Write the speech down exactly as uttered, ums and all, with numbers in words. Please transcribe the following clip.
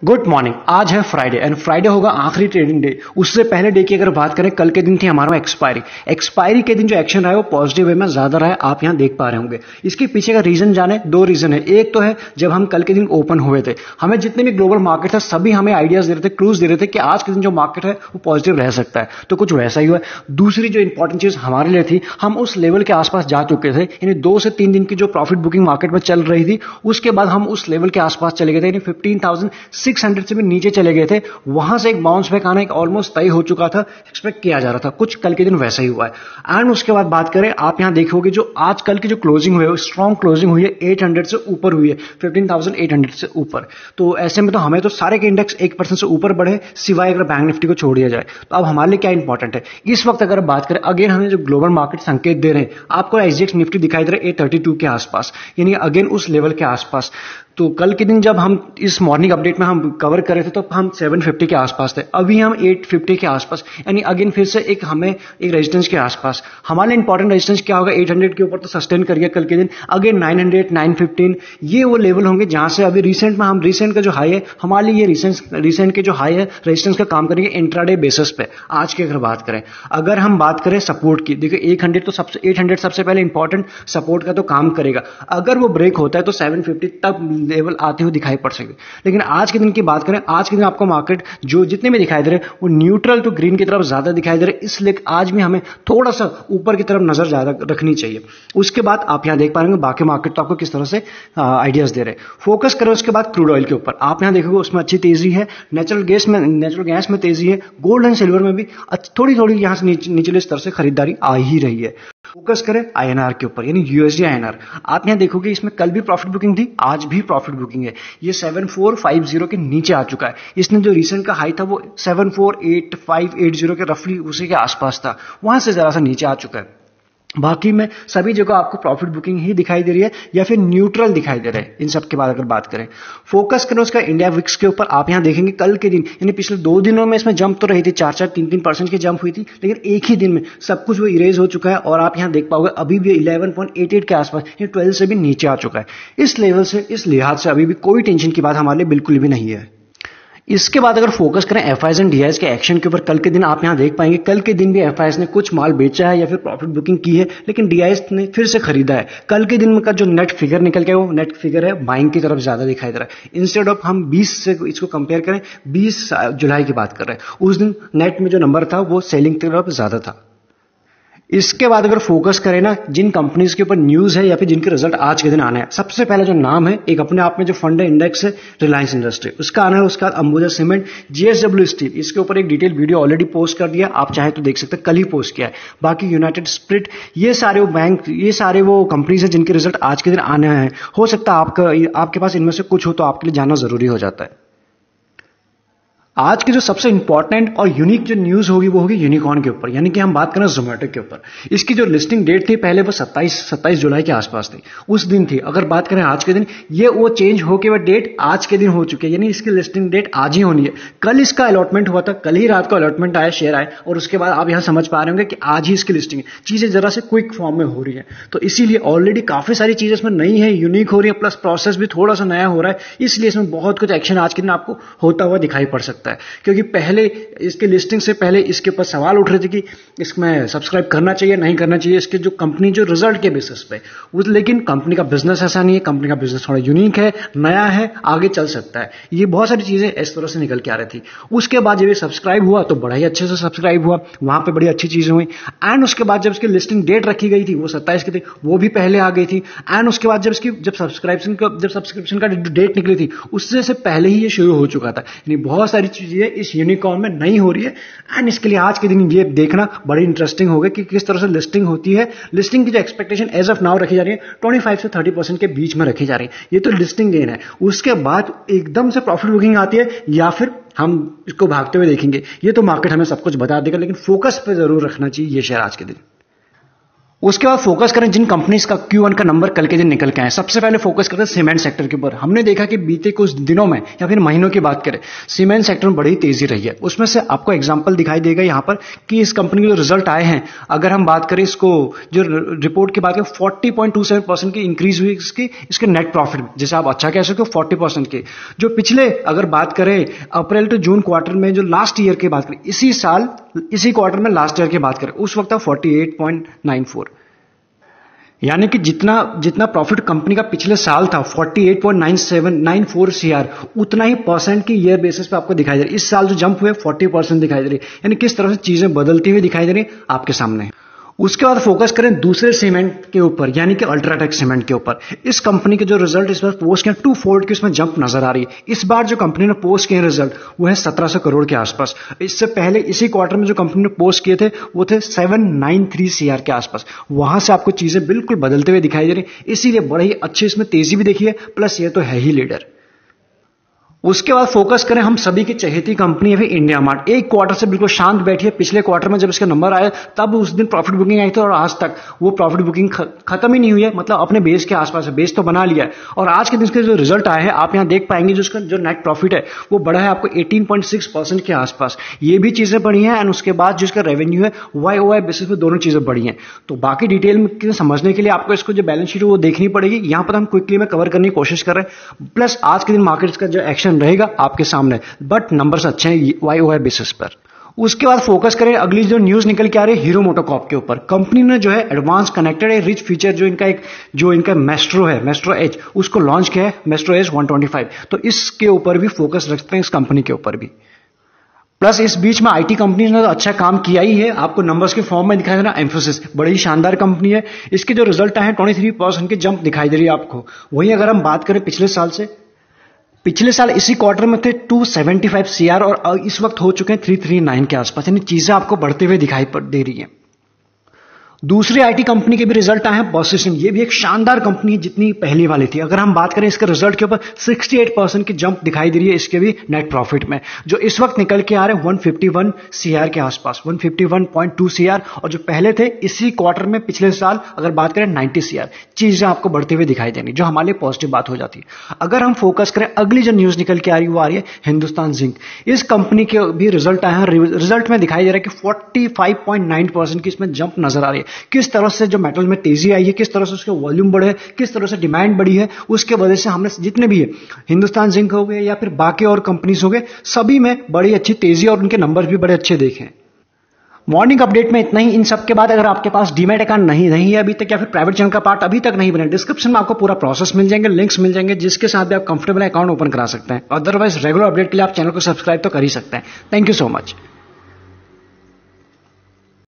Good morning. आज है Friday and Friday होगा आखिरी ट्रेडिंग डे। उससे पहले डे की अगर बात करें, कल के दिन थी हमारा एक्सपायरी। एक्सपायरी के दिन जो एक्शन रहा है वो पॉजिटिव वे में ज्यादा रहा है, आप यहां देख पा रहे होंगे। इसके पीछे का रीजन जाने, दो रीजन है। एक तो है जब हम कल के दिन ओपन हुए थे, हमें जितने भी ग्लोबल मार्केट था सभी हमें आइडियाज दे रहे थे, क्लूज दे रहे थे कि आज के दिन जो मार्केट है वो पॉजिटिव रह सकता है, तो कुछ वैसा ही हुआ। दूसरी जो इंपॉर्टेंट चीज हमारे लिए थी, हम उस लेवल के आसपास जा चुके थे, यानी दो से तीन दिन की जो प्रॉफिट बुकिंग मार्केट में चल रही थी उसके बाद हम उस लेवल के आसपास चले गए थे, यानी फिफ्टीन थाउजेंड सिक्स हंड्रेड से भी नीचे चले गए थे। वहां से एक बाउंस बैक आना एक ऑलमोस्ट तय हो चुका था, एक्सपेक्ट किया जा रहा था। कुछ कल के दिन वैसा ही हुआ है। एंड उसके बाद बात करें, आप यहां देखोगे जो आज कल की जो क्लोजिंग हुई है, स्ट्रॉन्ग क्लोजिंग हुई है, एट हंड्रेड से ऊपर हुई है, फिफ्टीन थाउजेंड एट हंड्रेड से ऊपर। तो ऐसे में तो हमें तो सारे के इंडेक्स एक परसेंट से ऊपर बढ़े, सिवाय अगर बैंक निफ्टी को छोड़ दिया जाए। तो अब हमारे लिए क्या इंपॉर्टेंट है इस वक्त अगर बात करें, अगेन हमें जो ग्लोबल मार्केट संकेत दे रहे हैं, आपको एसजीएक्स निफ्टी दिखाई दे रहा है एट थर्टी टू के आसपास, यानी अगेन उस लेवल के आसपास। तो कल के दिन जब हम इस मॉर्निंग अपडेट में हम कवर कर रहे थे तो हम सेवन फिफ्टी के आसपास थे, अभी हम एट फिफ्टी के आसपास, यानी अगेन फिर से एक हमें एक रेजिस्टेंस के आसपास। हमारे लिए इंपॉर्टेंट रेजिस्टेंस क्या होगा, एट हंड्रेड के ऊपर तो सस्टेन करिए कल के दिन, again nine hundred, nine fifteen, ये वो लेवल होंगे जहां से अभी रिसेंट में हम रिसेंट का जो हाई है हमारे लिए, ये रिसेंट रिसेंट के जो हाई है रेजिस्टेंस का काम करेंगे इंट्राडे बेसिस पे। आज की अगर बात करें, अगर हम बात करें सपोर्ट की, देखिए एट हंड्रेड तो सबसे एट हंड्रेड सबसे पहले इंपॉर्टेंट सपोर्ट का तो काम करेगा। अगर वो ब्रेक होता है तो सेवन फिफ्टी तक लेवल आते हुए दिखाई पड़ सके। लेकिन आज के दिन की बात करें, आज के दिन आपको मार्केट जो जितने भी दिखाई दे रहे वो न्यूट्रल टू ग्रीन की तरफ ज्यादा दिखाई दे रहे, इसलिए आज भी हमें थोड़ा सा ऊपर की तरफ नजर ज्यादा रखनी चाहिए। उसके बाद आप यहां देख पाएंगे बाकी मार्केट तो आपको किस तरह से आइडियाज दे रहे हैं। फोकस करें उसके बाद क्रूड ऑयल के ऊपर, आप यहां देखोगे उसमें अच्छी तेजी है, नेचुरल गैस में नेचुरल गैस में तेजी है, गोल्ड एंड सिल्वर में भी थोड़ी थोड़ी यहां से निचले स्तर से खरीदारी आ ही रही है। फोकस करें आईएनआर के ऊपर, यानी यूएसडी आईएनआर। आप यहां देखोगे इसमें कल भी प्रॉफिट बुकिंग थी, आज भी प्रॉफिट बुकिंग है। ये सेवन फोर फाइव जीरो के नीचे आ चुका है। इसने जो रिसेंट का हाई था वो seven four eight five eight zero के रफली उसी के आसपास था, वहां से जरा सा नीचे आ चुका है। बाकी में सभी जगह आपको प्रॉफिट बुकिंग ही दिखाई दे रही है या फिर न्यूट्रल दिखाई दे रहा है। इन सब के बाद अगर बात करें, फोकस करें उसका इंडिया विक्स के ऊपर, आप यहां देखेंगे कल के दिन यानी पिछले दो दिनों में इसमें जंप तो रही थी, चार चार तीन तीन परसेंट की जंप हुई थी, लेकिन एक ही दिन में सब कुछ वो इरेज हो चुका है और आप यहां देख पाओगे अभी भी इलेवन पॉइंट एट एट के आसपास, यानी ट्वेल्व से भी नीचे आ चुका है। इस लेवल से, इस लिहाज से अभी भी कोई टेंशन की बात हमारे लिए बिल्कुल भी नहीं है। इसके बाद अगर फोकस करें एफआईएस एंड डीआईएस के एक्शन के ऊपर, कल के दिन आप यहां देख पाएंगे कल के दिन भी एफआईएस ने कुछ माल बेचा है या फिर प्रॉफिट बुकिंग की है, लेकिन डीआईएस ने फिर से खरीदा है। कल के दिन का जो नेट फिगर निकल के वो नेट फिगर है बाइंग की तरफ ज्यादा दिखाई दे रहा है। इंस्टेड ऑफ हम बीस से इसको कंपेयर करें, बीस जुलाई की बात कर रहे हैं, उस दिन नेट में जो नंबर था वो सेलिंग की तरफ ज्यादा था। इसके बाद अगर फोकस करें ना, जिन कंपनीज के ऊपर न्यूज है या फिर जिनके रिजल्ट आज के दिन आने हैं, सबसे पहले जो नाम है एक अपने आप में जो फंड है इंडेक्स है रिलायंस इंडस्ट्री, उसका आना है। उसका अंबुजा सीमेंट, जीएसडब्ल्यू स्टील, इसके ऊपर एक डिटेल वीडियो ऑलरेडी पोस्ट कर दिया, आप चाहे तो देख सकते हैं, कल ही पोस्ट किया है। बाकी यूनाइटेड स्प्रिट, ये सारे वो बैंक, ये सारे वो कंपनीज है जिनके रिजल्ट आज के दिन आने हैं। हो सकता है आपका आपके पास इनमें से कुछ हो तो आपके लिए जाना जरूरी हो जाता है। आज की जो सबसे इंपॉर्टेंट और यूनिक जो न्यूज होगी वो होगी यूनिकॉर्न के ऊपर, यानी कि हम बात करें जोमेटो के ऊपर। इसकी जो लिस्टिंग डेट थी पहले वो सत्ताईस सत्ताईस जुलाई के आसपास थी, उस दिन थी। अगर बात करें आज के दिन, ये वो चेंज होके वो डेट आज के दिन हो चुकी है, यानी इसकी लिस्टिंग डेट आज ही होनी है। कल इसका अलॉटमेंट हुआ था, कल ही रात को अलॉटमेंट आया, शेयर आए, और उसके बाद आप यहां समझ पा रहे होंगे कि आज ही इसकी लिस्टिंग है। चीजें जरा से क्विक फॉर्म में हो रही है, तो इसीलिए ऑलरेडी काफी सारी चीजें इसमें नई है, यूनिक हो रही है, प्लस प्रोसेस भी थोड़ा सा नया हो रहा है, इसलिए इसमें बहुत कुछ एक्शन आज के दिन आपको होता हुआ दिखाई पड़ सकता है। क्योंकि पहले इसके लिस्टिंग से पहले इसके ऊपर सवाल उठ रहे थे कि इसमें सब्सक्राइब करना चाहिए नहीं करना चाहिए, इसके जो कंपनी जो रिजल्ट के बेसिस पे, लेकिन कंपनी का बिजनेस ऐसा नहीं है, कंपनी का बिजनेस थोड़ा यूनिक है, नया है, आगे चल सकता है। ये बहुत सारी चीजें इस तरह से निकल के आ रही थी। उसके बाद जब ये सब्सक्राइब हुआ तो बड़ा ही अच्छे से सब्सक्राइब हुआ, वहां पे बड़ी अच्छी चीजें हुई। एंड उसके बाद जब इसकी लिस्टिंग डेट रखी गई थी वो सत्ताईस की थी, वो भी पहले आ गई थी। एंड उसके बाद जब इसकी जब सब्सक्रिप्शन का जब सब्सक्रिप्शन का डेट निकली थी उससे से पहले ही ये शुरू हो चुका था। यानी बहुत सारी चीजें इस यूनिकॉर्न में नहीं हो रही है। एंड इसके लिए आज के दिन ये देखना बड़ी इंटरेस्टिंग होगा कि किस तरह से लिस्टिंग होती है। लिस्टिंग की जो एक्सपेक्टेशन एज ऑफ नाउ रखी जा रही है पच्चीस से तीस परसेंट के बीच में रखी जा रही है। ये तो लिस्टिंग गेन है, उसके बाद एकदम से प्रॉफिट बुकिंग आती है या फिर हम इसको भागते हुए देखेंगे, ये तो मार्केट हमें सब कुछ बता देगा, लेकिन फोकस पे जरूर रखना चाहिए ये शेयर आज के दिन। उसके बाद फोकस करें जिन कंपनीज का क्यू वन का नंबर कल के दिन निकल के आए। सबसे पहले फोकस करते हैं सीमेंट सेक्टर के ऊपर। हमने देखा कि बीते कुछ दिनों में या फिर महीनों की बात करें, सीमेंट सेक्टर में बड़ी तेजी रही है। उसमें से आपको एग्जांपल दिखाई देगा यहां पर कि इस कंपनी के जो रिजल्ट आए हैं, अगर हम बात करें इसको जो रिपोर्ट की बात करें, forty point two seven percent की इंक्रीज हुई इसकी इसके नेट प्रॉफिट में, जैसे आप अच्छा कह सकते हो फोर्टी परसेंट के। जो पिछले अगर बात करें अप्रैल टू जून क्वार्टर में, जो लास्ट ईयर की बात करें, इसी साल इसी क्वार्टर में लास्ट ईयर की बात करें, उस वक्त forty eight point nine four, यानी कि जितना जितना प्रॉफिट कंपनी का पिछले साल था forty eight point nine seven nine four CR, उतना ही परसेंट की ईयर बेसिस पे आपको दिखाई दे रही है। इस साल जो जंप हुए फोर्टी परसेंट दिखाई दे रही है, यानी किस तरह से चीजें बदलती हुई दिखाई दे रही है आपके सामने। उसके बाद फोकस करें दूसरे सीमेंट के ऊपर, यानी कि अल्ट्राटेक सीमेंट के ऊपर। इस कंपनी के जो रिजल्ट इस बार पोस्ट किए, टू फोल्ड की उसमें जंप नजर आ रही है। इस बार जो कंपनी ने पोस्ट किए रिजल्ट वो है सत्रह सौ करोड़ के आसपास। इससे पहले इसी क्वार्टर में जो कंपनी ने पोस्ट किए थे वो थे सेवन नाइन थ्री सीआर के आसपास। वहां से आपको चीजें बिल्कुल बदलते हुए दिखाई दे रही, इसीलिए बड़ी ही अच्छी इसमें तेजी भी देखी है, प्लस ये तो है ही लीडर। उसके बाद फोकस करें हम सभी की चहेती कंपनी है इंडिया मार्ट। एक क्वार्टर से बिल्कुल शांत बैठी है। पिछले क्वार्टर में जब इसके नंबर आए तब उस दिन प्रॉफिट बुकिंग आई थी और आज तक वो प्रॉफिट बुकिंग खत्म ही नहीं हुई है, मतलब अपने बेस के आसपास है, बेस तो बना लिया है। और आज के दिन इसके जो रिजल्ट आए हैं आप यहां देख पाएंगे, जो इसका जो नेट प्रॉफिट है वो बढ़ा है आपको एटीन पॉइंट सिक्स परसेंट के आसपास। ये भी चीजें बढ़ी हैं, एंड उसके बाद जो इसका रेवेन्यू है वाई ओ वाई बेसिस पे दोनों चीजें बढ़ी हैं। तो बाकी डिटेल में समझने के लिए आपको इसको जो बैलेंस शीट है वो देखनी पड़ेगी। यहां पर हम क्विकली में कवर करने की कोशिश कर रहे हैं, प्लस आज के दिन मार्केट का जो एक्शन रहेगा आपके सामने, बट नंबर्स अच्छे हैं वाई ओ वाई बेसिस पर। उसके बाद फोकस करें अगली जो न्यूज निकल के आ रही है हीरो मोटोकॉर्प के ऊपर। कंपनी ने जो है एडवांस कनेक्टेड है रिच फीचर, जो इनका एक जो इनका मेस्ट्रो है, मेस्ट्रो एज, उसको लॉन्च किया है, Maestro Edge one twenty five. तो इसके ऊपर भी फोकस रखते हैं, इस कंपनी के ऊपर भी। प्लस इस बीच में आईटी कंपनी ने तो अच्छा काम किया ही है, आपको नंबर्स के फॉर्म में दिखाई दे रहा है एम्फोसिस, बड़ी शानदार कंपनी है। इसके जो रिजल्ट आए हैं ट्वेंटी थ्री परसेंट की जंप दिखाई दे रही है आपको। वहीं अगर हम बात करें पिछले साल से, पिछले साल इसी क्वार्टर में थे टू सेवेंटी फाइव सीआर और इस वक्त हो चुके हैं थ्री थ्री नाइन के आसपास, यानी चीजें आपको बढ़ते हुए दिखाई दे रही हैं। दूसरी आईटी कंपनी के भी रिजल्ट आए हैं Mphasis, ये भी एक शानदार कंपनी है जितनी पहली वाली थी। अगर हम बात करें इसके रिजल्ट के ऊपर सिक्सटी एट परसेंट की जंप दिखाई दे रही है इसके भी नेट प्रॉफिट में, जो इस वक्त निकल के आ रहे हैं वन फिफ्टी वन सीआर के आसपास, one fifty one point two CR, और जो पहले थे इसी क्वार्टर में पिछले साल अगर बात करें नाइंटी सीआर। चीजें आपको बढ़ते हुए दिखाई देंगी, जो हमारे लिए पॉजिटिव बात हो जाती है। अगर हम फोकस करें अगली जो न्यूज निकल के आ रही है वो आ रही है हिंदुस्तान जिंक। इस कंपनी के भी रिजल्ट आए हैं, रिजल्ट में दिखाई दे रहा है कि forty five point nine percent की इसमें जंप नजर आ रही है। किस तरह से जो मेटल में तेजी आई है, किस तरह से उसके वॉल्यूम बढ़े है, किस तरह से डिमांड बढ़ी है, उसके वजह से हमने जितने भी है हिंदुस्तान जिंक हो गए या फिर बाकी और कंपनीज हो गए, सभी में बड़ी अच्छी तेजी और उनके नंबर भी बड़े अच्छे देखे। मॉर्निंग अपडेट में इतना ही। इन सब के बाद अगर आपके पास डीमैट अकाउंट नहीं नहीं है अभी तक, या फिर प्राइवेट चैनल का पार्ट अभी तक नहीं बने, डिस्क्रिप्शन में आपको पूरा प्रोसेस मिल जाएंगे, लिंक्स मिल जाएंगे, जिसके साथ भी आप कंफर्टेबल अकाउंट ओपन करा सकते हैं। अदरवाइज रेगुलर अपडेट के लिए आप चैनल को सब्सक्राइब तो कर ही सकते हैं। Thank you so much.